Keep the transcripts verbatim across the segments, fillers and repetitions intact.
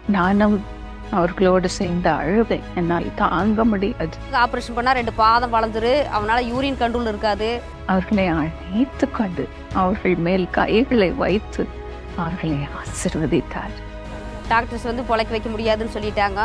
நானும் அவர்களோடு சேர்ந்து அழுவேன். என்னால் தாங்க முடியாது. ஆப்ரேஷன் பண்ணா ரெண்டு பாதம் வளர்ந்துரு, அவனால யூரின் கண்ட்ரோல் இருக்காது. அவர்களை அழைத்து கொண்டு அவர்கள் மேல் கைகளை வைத்து அவர்களை ஆசீர்வதித்தார். டாக்டர்ஸ் வந்து பொழைக்க வைக்க முடியாதுன்னு சொல்லிட்டாங்க.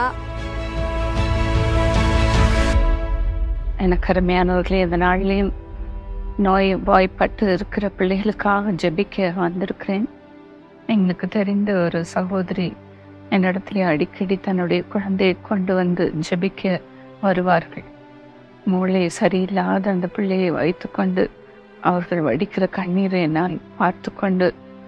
எனக்கு அருமையானவர்களே, இந்த நாளிலையும் நோய் வாய்ப்பட்டு இருக்கிற பிள்ளைகளுக்காக ஜெபிக்க வந்திருக்கிறேன். எங்களுக்கு தெரிந்த ஒரு சகோதரி என்னிடத்துல அடிக்கடி தன்னுடைய குழந்தையை கொண்டு வந்து ஜெபிக்க வருவார்கள். மூளை சரியில்லாத அந்த பிள்ளையை வைத்து கொண்டு அவர்கள் வடிக்கிற கண்ணீரை நான் பார்த்து கொண்டு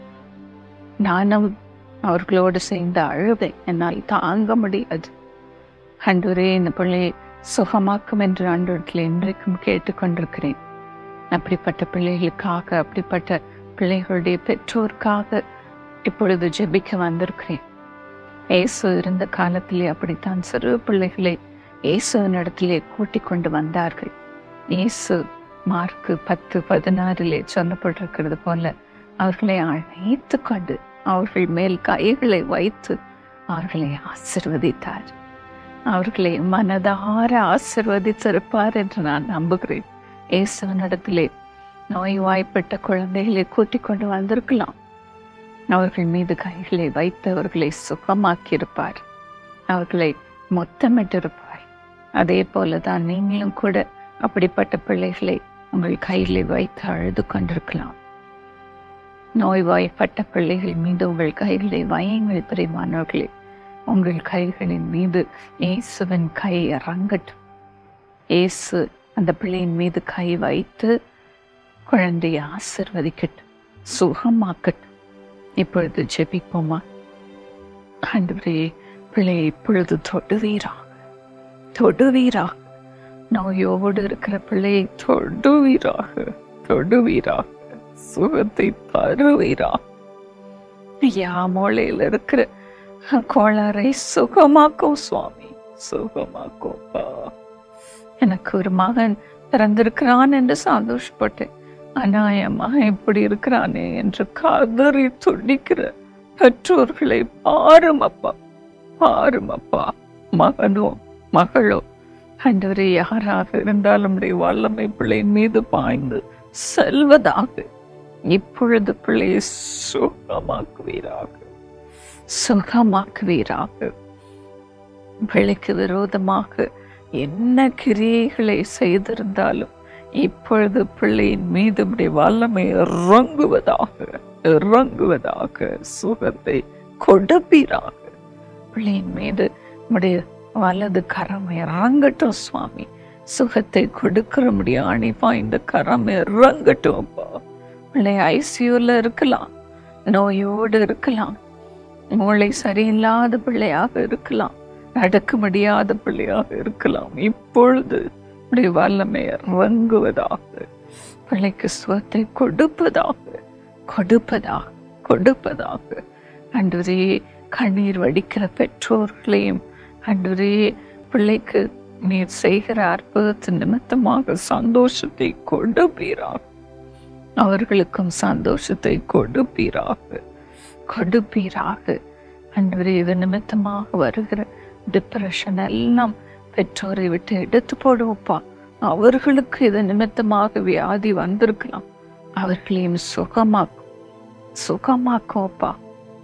நானும் அவர்களோடு சேர்ந்து அழுவேன். என்னால் தாங்க முடியாது. ஆண்டவரே, இந்த பிள்ளையை சுகமாக்கும் என்று ஆண்டவரத்தில் இன்றைக்கும் கேட்டுக்கொண்டிருக்கிறேன். அப்படிப்பட்ட பிள்ளைகளுக்காக, அப்படிப்பட்ட பிள்ளைகளுடைய பெற்றோருக்காக இப்பொழுது ஜெபிக்க வந்திருக்கிறேன். இயேசு இருந்த காலத்திலே அப்படித்தான் சிறு பிள்ளைகளை இயேசுவின் இடத்திலே கூட்டிக் கொண்டு வந்தார்கள். இயேசு மார்க்கு பத்து பதினாறிலே சொல்லப்பட்டிருக்கிறது போல அவர்களை அழைத்து கொண்டு அவர்கள் மேல் கைகளை வைத்து அவர்களை ஆசீர்வதித்தார். அவர்களை மனதார ஆசீர்வதித்திருப்பார் என்று நான் நம்புகிறேன். இயேசுவின் இடத்திலே நோய்வாய்ப்பட்ட குழந்தைகளை கூட்டிக் கொண்டு வந்திருக்கலாம். அவர்கள் மீது கைகளை வைத்து அவர்களை சுகமாக்கியிருப்பார். அவர்களை முத்தமிட்டிருப்பார். அதே போலதான் நீங்களும் கூட அப்படிப்பட்ட பிள்ளைகளை உங்கள் கைகளை வைத்து அழுது கொண்டிருக்கலாம். நோய்வாய்ப்பட்ட பிள்ளைகள் மீது உங்கள் கைகளை வையுங்கள். பிரியமானவர்களே, உங்கள் கைகளின் மீது இயேசுவின் கை இறங்கட்டும். இயேசு அந்த பிள்ளையின் மீது கை வைத்து குழந்தையை ஆசீர்வதிக்கட்டும், சுகமாக்கட்டும். இப்பொழுது ஜெபிப்போமா? ஆண்டவரே, பிள்ளையை இப்பொழுது தொடுவீராக, தொடுவீராக. நோயோடு இருக்கிற பிள்ளையை தொடுவீராக, தொடுவீராக. சுகத்தை தருவீராக. ஐயா, மூளையில் இருக்கிற கோளாறை சுகமாக்கும் சுவாமி, சுகமாக்கும்பா. எனக்கு ஒரு மகன் பிறந்திருக்கிறான் என்று சந்தோஷப்பட்டேன். ஆனா என் மகன் இப்படி இருக்கிறானே என்று கதறி துடிக்கிற பெற்றோர்களை பாருமப்பா, பாருமப்பா. மகனோ மகளோ ஆண்டவரே, யாராக இருந்தாலும் வல்லமை பிள்ளையின் மீது பாய்ந்து செல்வதாக இப்பொழுது பிள்ளையை சுகமாக்குவீராக, சுகமாக்குவீராக. பிள்ளைக்கு விரோதமாக என்ன கிரியைகளை செய்திருந்தாலும் இப்பொழுது பிள்ளையின் மீது வல்லமை இறங்குவதாக, இறங்குவதாக. சுகத்தை கொடுப்பீராக. பிள்ளையின் மீது உடைய வலது கரம் இறங்கட்டும் சுவாமி. சுகத்தை கொடுக்கிற முடியும் அணிப்பா, இந்த கரம் இறங்கட்டும் அப்பா. பிள்ளை ஐசியூல இருக்கலாம், நோயோடு இருக்கலாம், மூளை சரியில்லாத பிள்ளையாக இருக்கலாம், நடக்க முடியாத பிள்ளையாக இருக்கலாம். இப்பொழுது வல்லமை இறங்குவதாக. பிள்ளைக்கு சுகத்தை கொடுப்பதாக, கொடுப்பதாக, கொடுப்பதாக. ஆண்டவரே, கண்ணீர் வடிக்கிற பெற்றோர்களையும் ஆண்டவரே, பிள்ளைக்கு நீர் செய்கிற அற்புதத்தின் நிமித்தமாக சந்தோஷத்தை கொடுப்பீராக. அவர்களுக்கும் சந்தோஷத்தை கொடுப்பீராக, கொடுப்பீராக. ஆண்டவரே, இது நிமித்தமாக வருகிற டிப்ரெஷன் எல்லாம் பெற்றோரை விட்டு எடுத்து போடுவோப்பா. அவர்களுக்கு இது நிமித்தமாக வியாதி வந்திருக்கலாம், அவர்களையும் சுகமாக்கும், சுகமாக்கும்ப்பா.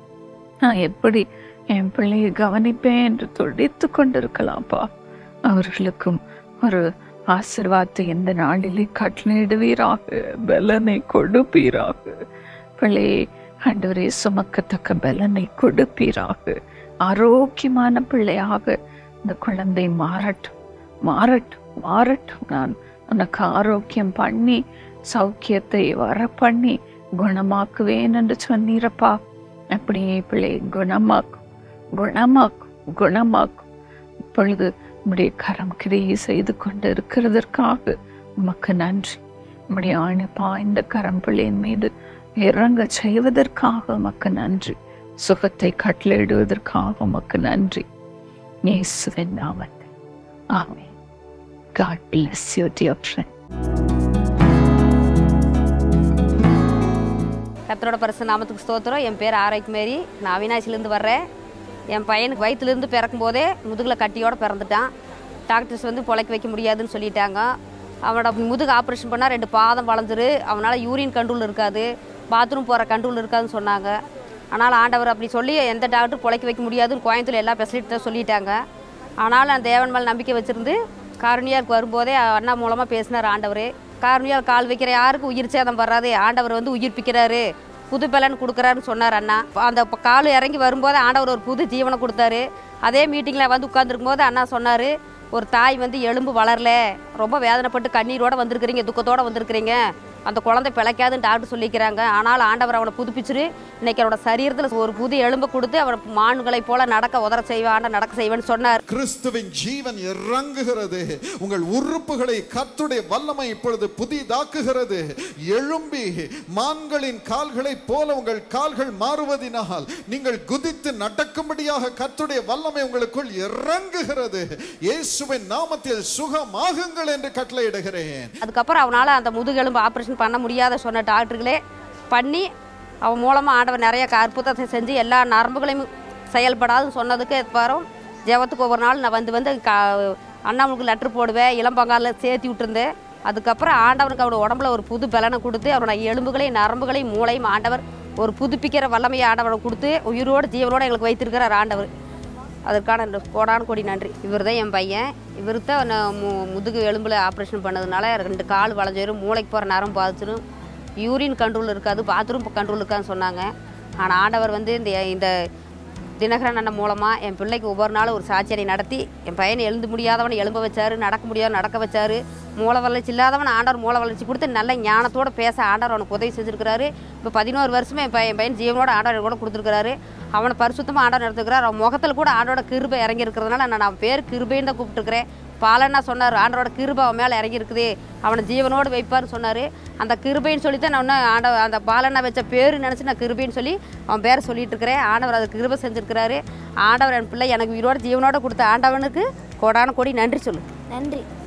நான் எப்படி என் பிள்ளையை கவனிப்பேன் என்று துடித்து கொண்டிருக்கலாம்ப்பா. அவர்களுக்கும் ஒரு ஆசீர்வாதத்தை எந்த நாளிலே கட்டளையிடுவீராக, பலனை கொடுப்பீராக. பிள்ளையை ஆண்டவரே சுமக்கத்தக்க பலனை கொடுப்பீராக. ஆரோக்கியமான பிள்ளையாக இந்த குழந்தை மாறட்டும், மாறட்டும், மாறட்டும். நான் உனக்கு ஆரோக்கியம் பண்ணி சௌக்கியத்தை வர பண்ணி குணமாக்குவேன் என்று சொன்னீரப்பா. அப்படியே பிள்ளை குணமாக்கும், குணமாக்கும், குணமாக்கும். இப்பொழுது உம்முடைய கரம் கிரியை செய்து கொண்டு இருக்கிறதற்காக உமக்கு நன்றி. உம்முடைய ஆணிப்பா இந்த கரம் பிள்ளையின் மீது இறங்க செய்வதற்காக உமக்கு நன்றி. சுகத்தை கட்டளையிடுவதற்காக உமக்கு நன்றி. இயேசுவின் நாமத்தில் ஆமென். God bless you, dear friend. கர்த்தரோட பரிசு நாமத்துக்கு ஸ்தோத்திரம். என் பேர் ஆரோக்கிய மேரி. நான் அவினாசிலேருந்து வர்றேன். என் பையனுக்கு வயிற்றுலேருந்து பிறக்கும் போதே முதுகில் கட்டியோடு பிறந்துட்டான். டாக்டர்ஸ் வந்து பொழைக்க வைக்க முடியாதுன்னு சொல்லிட்டாங்க. அவனோட முதுகு ஆப்ரேஷன் பண்ணால் ரெண்டு பாதம் வளைஞ்சிரு, அவனால் யூரின் கண்ட்ரோல் இருக்காது, பாத்ரூம் போகிற கண்ட்ரோல் இருக்காதுன்னு சொன்னாங்க. ஆனால் ஆண்டவர் அப்படி சொல்லி எந்த டாக்டர் பொழைக்க வைக்க முடியாதுன்னு கோயம்புத்தூர் எல்லா ஃபெசிலிட்டி தான் சொல்லிட்டாங்க. ஆனாலும் அந்த தேவன் மேல் நம்பிக்கை வச்சுருந்து காரணியாருக்கு வரும்போதே அண்ணா மூலமாக பேசினார் ஆண்டவர். காரணியார் கால் வைக்கிற யாருக்கு உயிர் சேதம் வராது, ஆண்டவர் வந்து உயிர்ப்பிக்கிறாரு, புது பலன் கொடுக்குறாருன்னு சொன்னார் அண்ணா. அந்த கால் இறங்கி வரும்போது ஆண்டவர் ஒரு புது ஜீவனை கொடுத்தாரு. அதே மீட்டிங்கில் வந்து உட்காந்துருக்கும் போது அண்ணா சொன்னார், ஒரு தாய் வந்து எலும்பு வளரல, ரொம்ப வேதனைப்பட்டு கண்ணீரோடு வந்திருக்கிறீங்க, துக்கத்தோடு வந்திருக்கிறீங்க, அந்த குழந்தை பிழைக்காதுன்னு டாக்டர் சொல்லிக்கிறாங்க. ஆனால் ஆண்டவர் அவனை புதுப்பிச்சுரு இன்னைக்கு அவனோட சரீரத்தில் ஒரு புது எலும்பை கொடுத்து அவனை மான்களை போல நடக்க உதற செய்வான், நடக்க செய்வேன்னு சொன்னார். கிறிஸ்துவின் ஜீவன் இறங்குகிறது, உங்கள் உறுப்புகளை கர்த்தருடைய வல்லமை இப்பொழுது புதிதாக்குகிறது. எழும்பி மான்களின் கால்களை போல உங்கள் கால்கள் மாறுவதினால் நீங்கள் குதித்து நடக்கும்படியாக கர்த்தருடைய வல்லமை உங்களுக்குள் இறங்குகிறது. இயேசுவின் நாமத்தில் சுகமாகுங்கள் என்று கட்டளையிடுகிறேன். அதுக்கப்புறம் அவனால் அந்த முதுகெலும்பு ஆப்ரேஷன் பண்ண முடியாத சொன்ன டாக்டர்களே பண்ணி அவன் மூலமாக ஆண்டவர் நிறைய அற்புதத்தை செஞ்சு எல்லா நரம்புகளையும் செயல்படாதுன்னு சொன்னதுக்கு பாரும் ஜெபத்துக்கு ஒவ்வொரு நாள் நான் வந்து வந்து கா அண்ணாமலுக்கு லெட்ரு போடுவேன், இளம்பங்காலில் சேர்த்தி விட்டுருந்தேன். அதுக்கப்புறம் ஆண்டவனுக்கு அவனோட உடம்புல ஒரு புது பலனை கொடுத்து அவனோட எலும்புகளையும் நரம்புகளையும் மூளையும் ஆண்டவர் ஒரு புதுப்பிக்கிற வல்லமையை ஆண்டவனை கொடுத்து உயிரோடு ஜீவனோடு எங்களுக்கு வைத்திருக்கிறார் ஆண்டவர். அதற்கான கோடான கோடி நன்றி. இவர் தான் என் பையன். இவர் தான் மு முதுகு எலும்பில் ஆப்ரேஷன் பண்ணதுனால ரெண்டு கால் வளைஞ்சிரும், மூளைக்கு போகிற நரம்பு பாதிச்சிடும், யூரின் கண்ட்ரோல் இருக்காது, பாத்ரூம் கண்ட்ரோல் இருக்காதுன்னு சொன்னாங்க. ஆனால் ஆண்டவர் வந்து இந்த இந்த தினகரன் அண்ணன் மூலமாக என் பிள்ளைக்கு ஒவ்வொரு நாளும் ஒரு சாட்சியை நடத்தி என் பையனை எழுந்து முடியாதவனை எழும்ப வச்சார், நடக்க முடியாத நடக்க வச்சார், மூளை வளர்ச்சி இல்லாதவன் ஆண்டவர் மூளை வளர்ச்சி கொடுத்து நல்ல ஞானத்தோடு பேச ஆண்டவர் அவனுக்கு உதவி செஞ்சுருக்கிறாரு. இப்போ பதினோரு வருஷமே என் பையன் பையன் ஜீவனோட ஆண்டவர் கூட கொடுத்துருக்கிறாரு. அவனை பரிசுத்தமாக ஆண்டவர் நடத்துக்கிறார். அவன் முகத்தில் கூட ஆண்டோட கிருபை இறங்கி இருக்கிறதுனால நான் அவன் பேர் கிருபைன்னு தான் கூப்பிட்டுருக்கிறேன். பாலன்னா சொன்னார், ஆண்டோட கிருபை அவன் மேலே இறங்கி இருக்குது, அவனை ஜீவனோடு வைப்பார்னு சொன்னார். அந்த கிருபைன்னு சொல்லி தான் நான் ஒன்று ஆண்ட அந்த பாலன்னா வச்ச பேர் நினச்சி நான் கிருபைன்னு சொல்லி அவன் பேரை சொல்லிட்டு இருக்கிறேன். ஆண்டவர் அதை கிருபை செஞ்சுருக்கிறாரு. ஆண்டவர் என் பிள்ளை எனக்கு உயிரோட ஜீவனோடு கொடுத்த ஆண்டவனுக்கு கோடான கோடி நன்றி சொல்லு. நன்றி.